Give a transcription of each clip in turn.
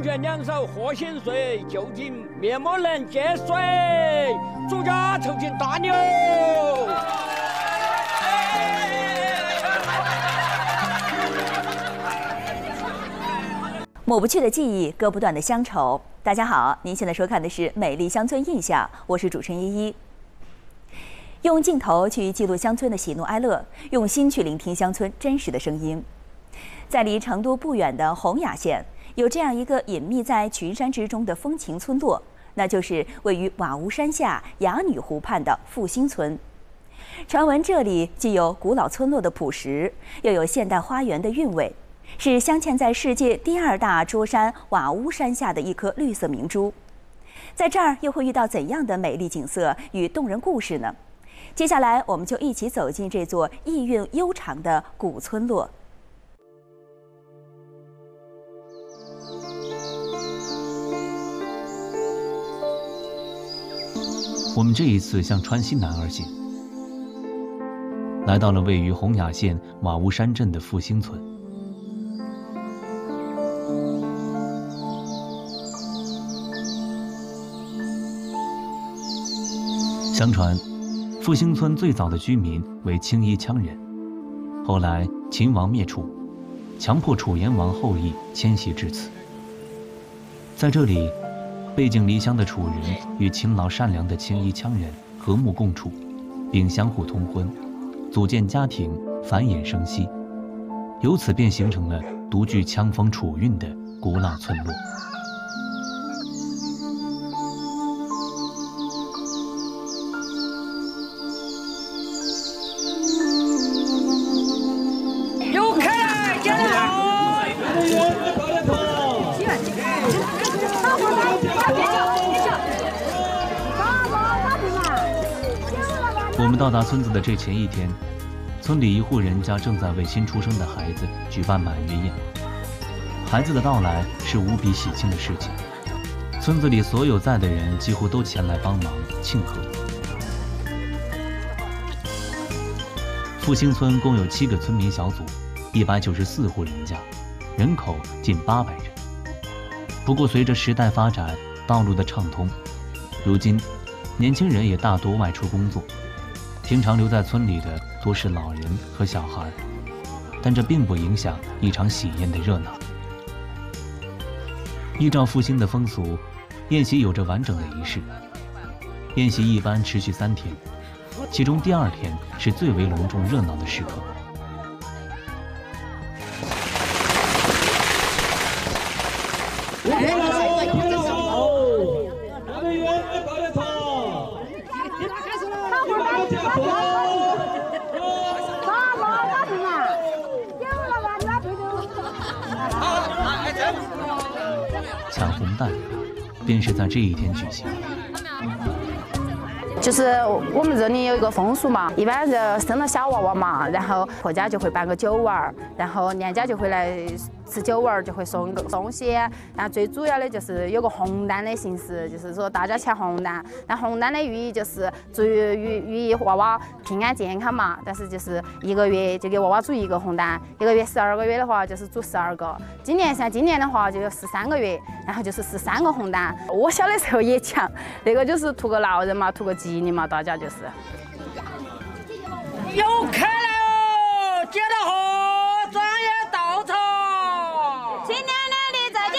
拳两手喝醒水，究竟面目能见水，主家头群大牛。 抹不去的记忆，割不断的乡愁。大家好，您现在收看的是《美丽乡村印象》，我是主持人依依。用镜头去记录乡村的喜怒哀乐，用心去聆听乡村真实的声音。在离成都不远的洪雅县，有这样一个隐秘在群山之中的风情村落，那就是位于瓦屋山下哑女湖畔的复兴村。传闻这里既有古老村落的朴实，又有现代花园的韵味。是镶嵌在世界第2大桌山瓦屋山下的一颗绿色明珠，在这儿又会遇到怎样的美丽景色与动人故事呢？接下来，我们就一起走进这座意蕴悠长的古村落。 我们这一次向川西南而行，来到了位于洪雅县瓦屋山镇的复兴村。相传，复兴村最早的居民为青衣羌人，后来秦王灭楚，强迫楚炎王后裔迁徙至此。在这里，背井离乡的楚人与勤劳善良的青衣羌人和睦共处，并相互通婚，组建家庭，繁衍生息，由此便形成了独具羌风楚韵的古老村落。我们到达村子的这前一天，村里一户人家正在为新出生的孩子举办满月宴。孩子的到来是无比喜庆的事情，村子里所有在的人几乎都前来帮忙庆贺。复兴村共有7个村民小组，194户人家，人口近800人。不过随着时代发展，道路的畅通，如今年轻人也大多外出工作，平常留在村里的多是老人和小孩，但这并不影响一场喜宴的热闹。依照复兴的风俗，宴席有着完整的仪式。宴席一般持续3天，其中第2天是最为隆重热闹的时刻。抢红蛋便是在这一天举行。 就是我们这里有一个风俗嘛，一般生了小娃娃嘛，然后婆家就会办个酒碗，然后娘家就会来吃酒碗，就会送个东西。然后最主要的就是有个红蛋的形式，就是说大家抢红蛋。那红蛋的寓意就是寓意娃娃平安健康嘛。但是就是1个月就给娃娃煮1个红蛋，1个月12个月的话就是煮12个。今年的话就有13个月，然后就是13个红蛋。我小的时候也抢，那个就是图个老人嘛，图个吉利嘛，大家就是。 又开了哦，接了河，专业稻草。 新娘娘的再见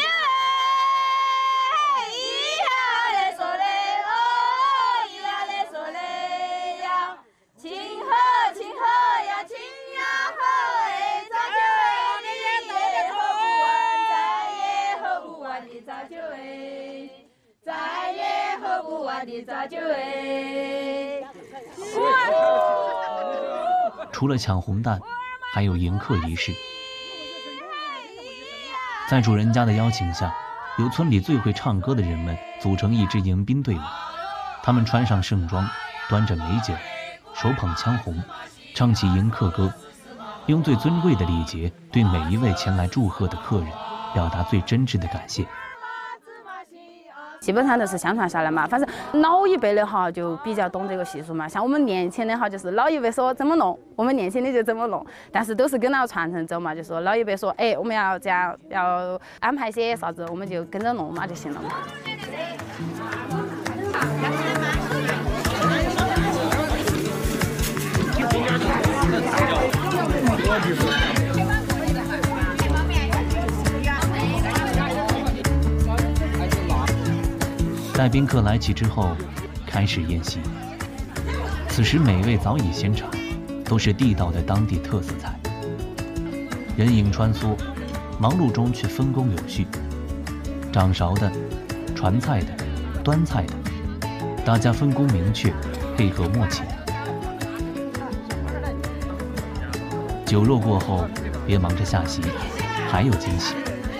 哎，咿呀嘞说嘞哦，咿呀嘞说嘞呀，亲和亲和呀亲呀和哎，早酒哎，你也喝不完，再也喝不完的早酒哎，再也喝不完的早酒哎。 除了抢红蛋，还有迎客仪式。在主人家的邀请下，由村里最会唱歌的人们组成一支迎宾队伍，他们穿上盛装，端着美酒，手捧枪红，唱起迎客歌，用最尊贵的礼节对每一位前来祝贺的客人表达最真挚的感谢。 基本上都是相传下来嘛。反正老一辈的哈就比较懂这个习俗嘛，像我们年轻的哈，就是老一辈说怎么弄，我们年轻的就怎么弄，但是都是跟着传承走嘛。就说老一辈说，哎，我们要这样，要安排些啥子，我们就跟着弄嘛就行了嘛。 待宾客来齐之后，开始宴席。此时美味早已鲜炒，都是地道的当地特色菜。人影穿梭，忙碌中却分工有序。掌勺的、传菜的、端菜的，大家分工明确，配合默契。酒肉过后，别忙着下席，还有惊喜。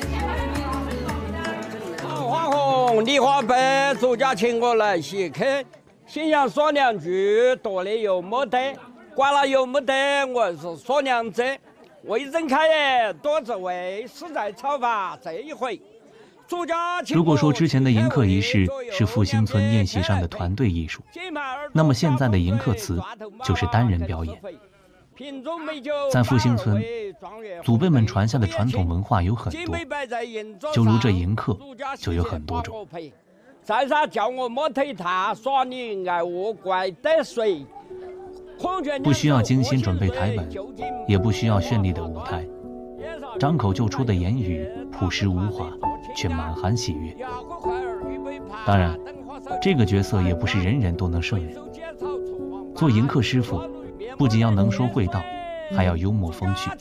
花红梨花白，主家请我来谢客，心想说两句，多的又没得，寡了又没得，我是说两者。味正开耶，多滋味，实在炒法这一回。 如果说之前的迎客仪式是复兴村宴席上的团队艺术，那么现在的迎客词就是单人表演。在复兴村，祖辈们传下的传统文化有很多，就如这迎客就有很多种。 再啥叫我摸腿踏，耍你爱我怪得水。 不需要精心准备台本，也不需要绚丽的舞台，张口就出的言语朴实无华，却满含喜悦。当然，这个角色也不是人人都能胜任。做迎客师傅，不仅要能说会道，还要幽默风趣。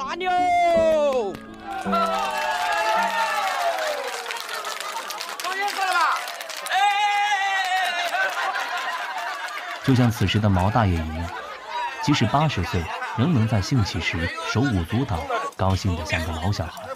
就像此时的毛大爷一样，即使80岁，仍能在兴起时手舞足蹈，高兴得像个老小孩。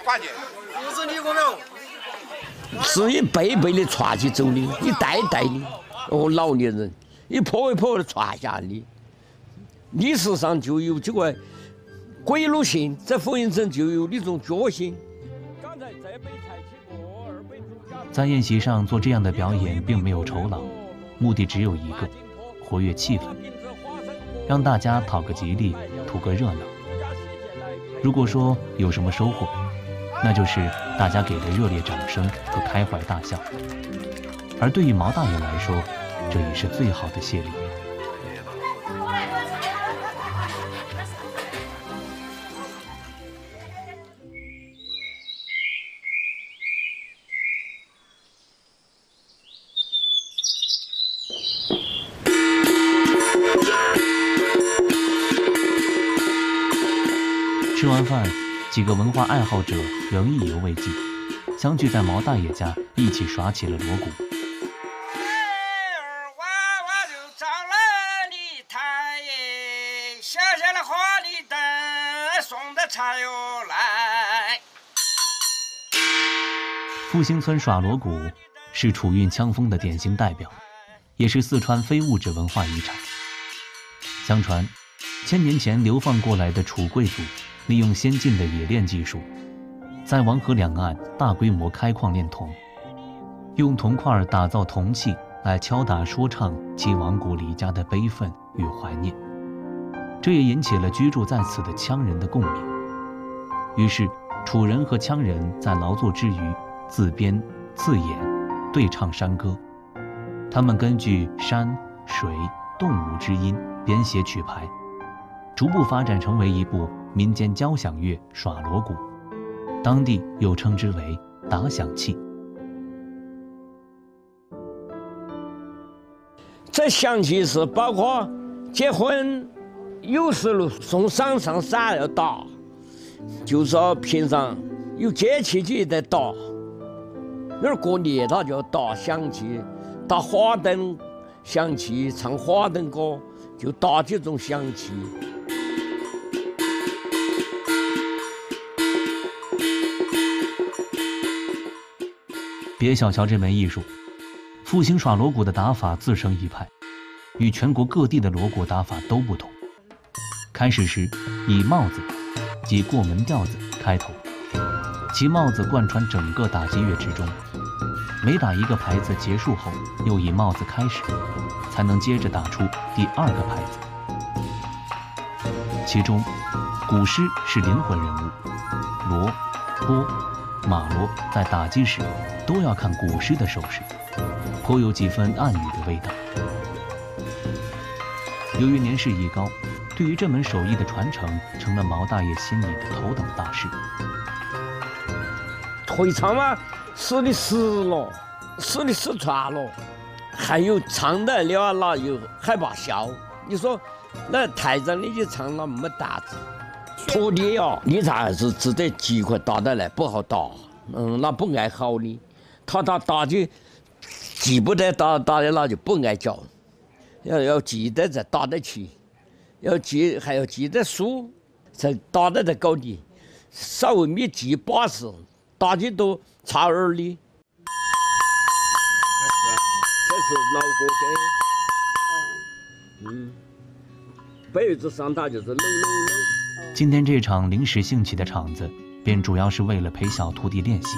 是一辈辈的传起走的，一代代的老年人一波一波的传下的。历史上就有这个归路性，在复兴村就有那种觉醒。 在宴席上做这样的表演，并没有酬劳，目的只有一个。活跃气氛，让大家讨个吉利，图个热闹。如果说有什么收获，那就是大家给的热烈掌声和开怀大笑。而对于毛大爷来说，这也是最好的谢礼。吃完饭，几个文化爱好者仍意犹未尽，相聚在毛大爷家，一起耍起了锣鼓。复兴村耍锣鼓是楚韵腔风的典型代表，也是四川非物质文化遗产。相传，1000年前流放过来的楚贵族利用先进的冶炼技术，在黄河两岸大规模开矿炼铜，用铜块打造铜器来敲打说唱其亡国离家的悲愤与怀念。这也引起了居住在此的羌人的共鸣。于是楚人和羌人在劳作之余自编自演对唱山歌，他们根据山水动物之音编写曲牌，逐步发展成为一部民间交响乐耍锣鼓，当地又称之为打响器。 这响器是包括结婚有时候送丧上啥要打，就是说平常有节气就得打，那儿过年他就要打响器，打花灯响器，唱花灯歌就打这种响器。 别小瞧这门艺术，复兴耍锣鼓的打法自成一派，与全国各地的锣鼓打法都不同。开始时以帽子即过门调子开头，其帽子贯穿整个打击乐之中， 每打一个牌子结束后，又以帽子开始，才能接着打出第2个牌子。其中，鼓师是灵魂人物，锣、拨、马锣在打击时都要看鼓师的手势，颇有几分暗语的味道。由于年事已高，对于这门手艺的传承成了毛大爷心里的头等大事。 会唱嘛，死的死了，死的死穿了，还有唱得了了又害怕笑。你说那台上的去唱了没胆子，徒弟呀，你才是只得几块打得来，不好打。那不爱好的，他打就记不得打的那就不爱教。要记得才打得起，还要记得数，才打得高的。稍微没记把式，打起都差耳的。这是老歌歌。辈子上打就是搂搂搂。 今天这场临时兴起的场子，便主要是为了陪小徒弟练习。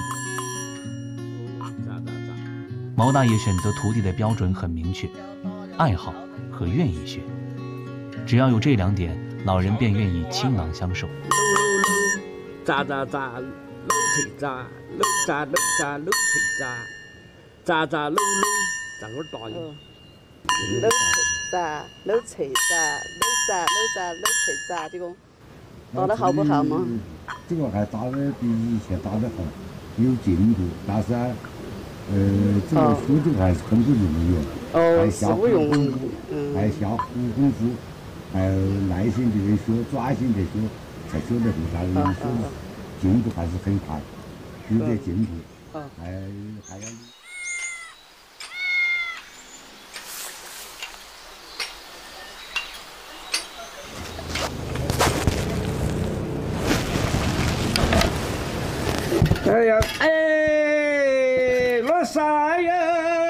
毛大爷选择徒弟的标准很明确，爱好和愿意学，只要有这2点，老人便愿意倾囊相授。 扎扎扎，搂腿扎，搂扎搂扎搂腿扎，扎扎搂搂，这会儿打的。 搂腿扎，搂腿扎，搂扎搂扎搂腿扎，这个打得好不好嘛？ 这个还打得比以前打得好，有进步，但是这个书这个还是很不容易哦，还下苦功夫，还下苦功夫，还有耐心的学，专心的学，才学得会啥人学进步还是很快，有点进步，还要。 哎呀，落山呀，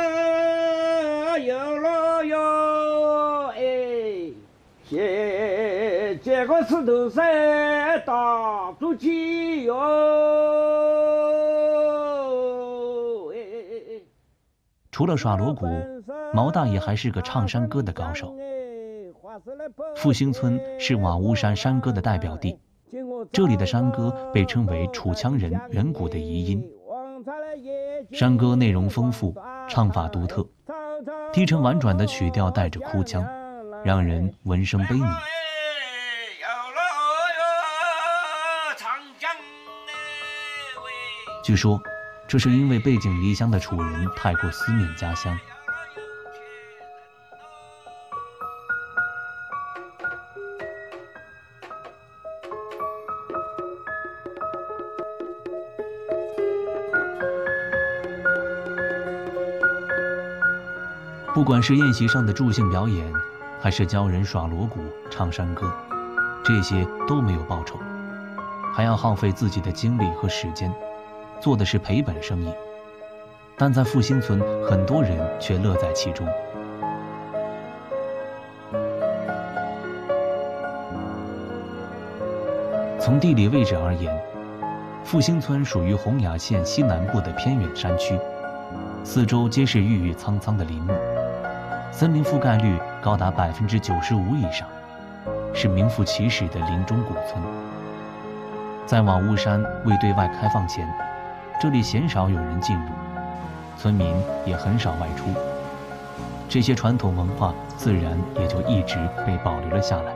有了哟，这个石头山打出去哟， 除了耍锣鼓，毛大爷还是个唱山歌的高手。复兴村是瓦屋山山歌的代表地。这里的山歌被称为楚羌人远古的遗音。山歌内容丰富，唱法独特，低沉婉转的曲调带着哭腔，让人闻声悲悯。据说，这是因为背井离乡的楚人太过思念家乡。不管是宴席上的助兴表演，还是教人耍锣鼓、唱山歌，这些都没有报酬，还要耗费自己的精力和时间，做的是赔本生意。但在复兴村，很多人却乐在其中。从地理位置而言，复兴村属于洪雅县西南部的偏远山区，四周皆是郁郁苍苍的林木，森林覆盖率高达95%以上，是名副其实的林中古村。在瓦屋山未对外开放前，这里鲜少有人进入，村民也很少外出，这些传统文化自然也就一直被保留了下来。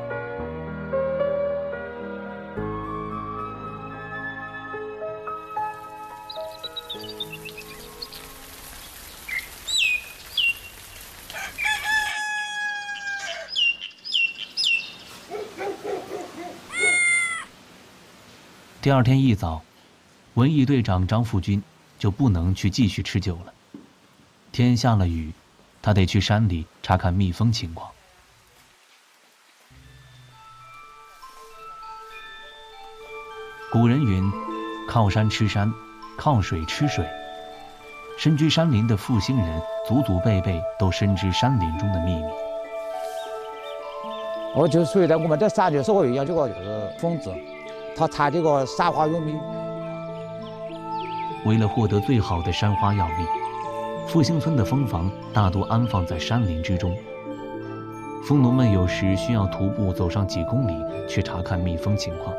第二天一早，文艺队长张富军就不能去继续吃酒了。天下了雨，他得去山里查看蜜蜂情况。古人云：“靠山吃山，靠水吃水。”身居山林的复兴人，祖祖辈辈都深知山林中的秘密。 我就属于在我们这山就是我养这个蜂子。他采这个山花药蜜， 为了获得最好的山花药蜜， 复兴村的蜂房大多安放在山林之中，蜂农们有时需要徒步走上几公里去查看蜜蜂情况。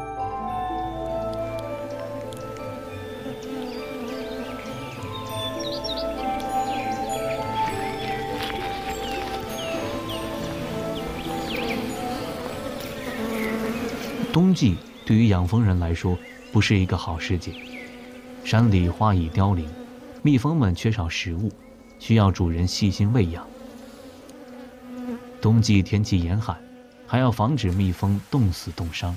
冬季对于养蜂人来说不是一个好时节，山里花已凋零，蜜蜂们缺少食物，需要主人细心喂养。冬季天气严寒，还要防止蜜蜂冻死冻伤。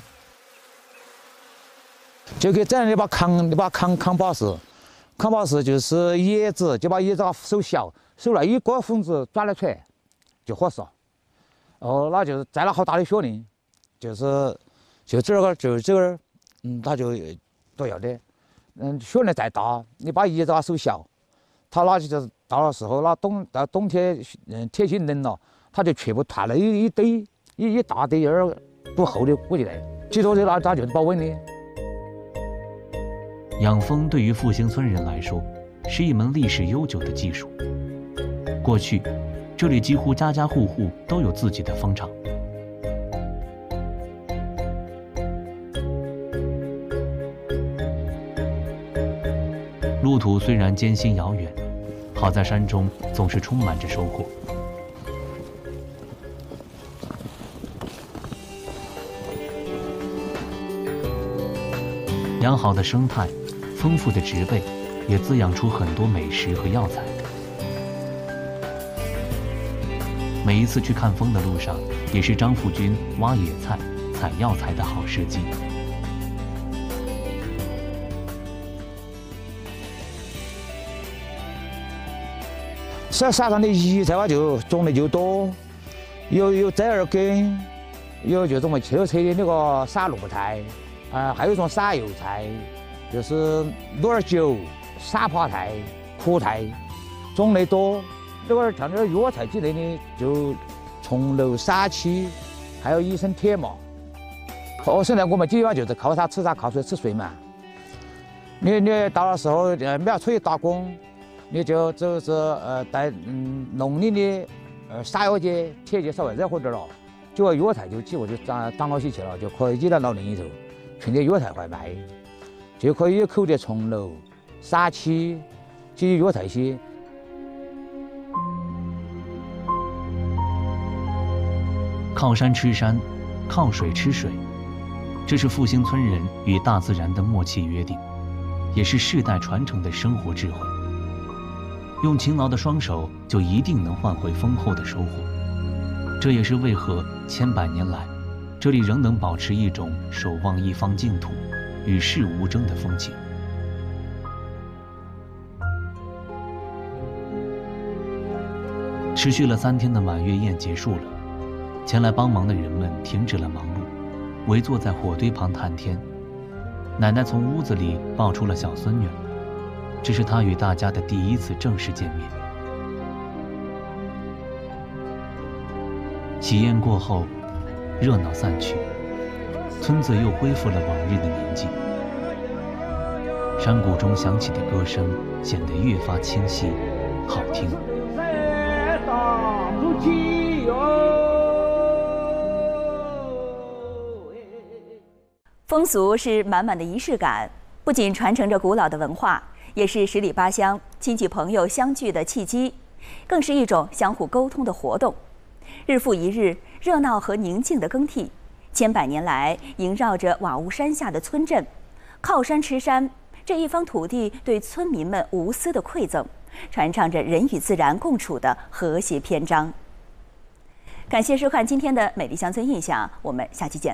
就给这样一把扛把式，扛把式就是叶子，就把叶子手小，手来一个蜂子转了出来就合适。哦，那就是栽了好大的雪林，就这个，它就都要的。雪林再大，你把叶子手小，它那就是到了时候，那到冬天，天气冷了，它就全部团了一堆，一大堆不厚的裹起来，最多的那就是保温的。 养蜂对于复兴村人来说，是一门历史悠久的技术。过去，这里几乎家家户户都有自己的蜂场。路途虽然艰辛遥远，好在山中总是充满着收获。良好的生态，丰富的植被，也滋养出很多美食和药材。每一次去看蜂的路上，也是张富军挖野菜、采药材的好时机。 山上的野菜就种的就多，有折耳根，有就这么秋菜的那个撒萝菜，还有一种撒油菜，就是鹿儿酒、沙扒菜、苦菜，种类多。那个像这药材之类的，就松露、沙漆，还有野生铁麻。现在我们基本上就是靠它吃啥靠水吃水嘛。你到了时候没有出去打工。你就是在农历的3月节、天节稍微热乎点了，这个药材就几乎就长到起去了，就可以移到林里头，存点药材回卖，就可以扣点松露、沙漆这些药材些。 靠山吃山，靠水吃水，这是复兴村人与大自然的默契约定，也是世代传承的生活智慧。用勤劳的双手，就一定能换回丰厚的收获。这也是为何千百年来，这里仍能保持一种守望一方净土、与世无争的风情。持续了3天的满月宴结束了，前来帮忙的人们停止了忙碌，围坐在火堆旁谈天。奶奶从屋子里抱出了小孙女，这是她与大家的第一次正式见面。喜宴过后，热闹散去，村子又恢复了往日的宁静。山谷中响起的歌声显得越发清晰、好听。 风俗是满满的仪式感，不仅传承着古老的文化，也是十里八乡亲戚朋友相聚的契机，更是一种相互沟通的活动。日复一日，热闹和宁静的更替，千百年来萦绕着瓦屋山下的村镇，靠山吃山，这一方土地对村民们无私的馈赠，传唱着人与自然共处的和谐篇章。感谢收看今天的美丽乡村印象，我们下期见。